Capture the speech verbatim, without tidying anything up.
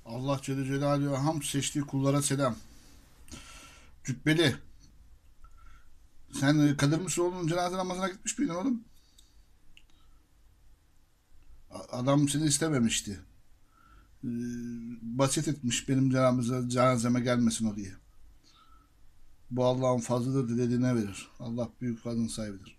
Allah Celle Celaluhu ham seçtiği kullara selam. Cübbeli. Sen e, Kadir Mısıroğlu'nun cenaze namazına gitmiş miydin oğlum? A- Adam seni istememişti. Ee, Basit etmiş benim cenazeme, cenazeme gelmesin o diye. Bu Allah'ın fazlıdır, dilediğine verir. Allah büyük fazlın sahibidir.